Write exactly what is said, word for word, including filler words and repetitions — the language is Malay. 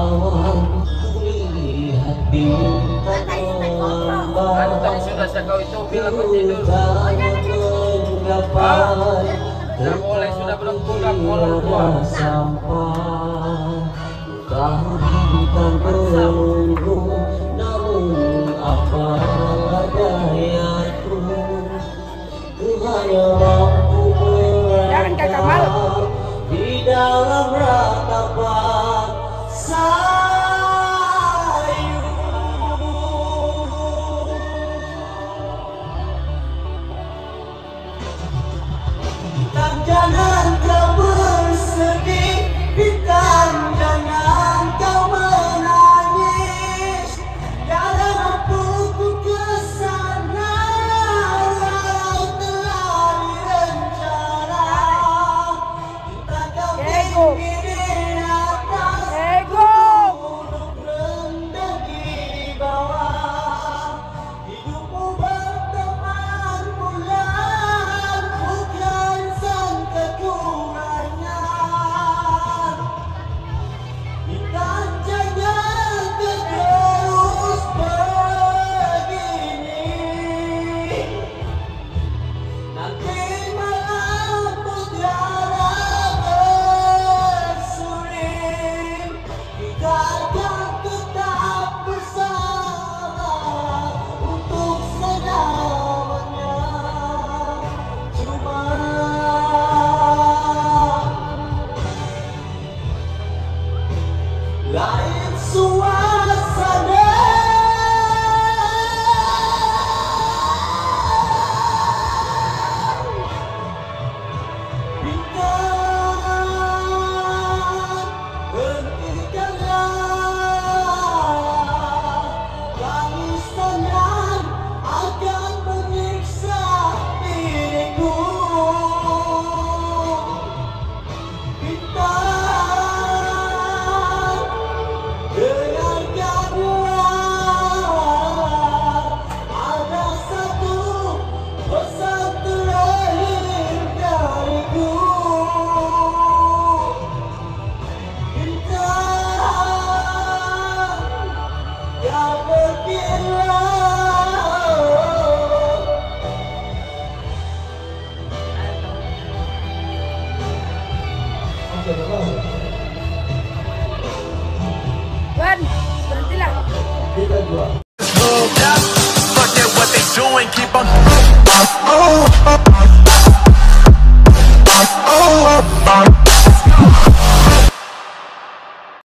malam lihat bintang Kantong sudah saya kau itu bila kau tidur. Dah mulai sudah belum pulang kolor tua. Kau bintang menunggu, namun apa dayaku, ku hanya mampu berharap di dalam ratapan sayu. Tak jangan kau bersedih, bintang jangan kau menangis. Dalam mampuku kesana, walau telah direncana. Kita kau tinggi di atas, duduk rendah di bawah. Hidupmu berteman bulan, bukan sang kekurangan. Kita jangan terus begini, nanti malam mutiara bersuri. Kita akan tetap bersama untuk selamanya. Cuma lain suasana. Bintang, hentikanlah tangisan yang akan menyiksa diriku. Bintang, dengarkanlah, ada satu pesan terakhir dariku. Bintang, kau pergilah. Wan, berhentilah. Kita dua. Moved up, forget what they doing, keep on. Oh, oh, oh, oh, oh.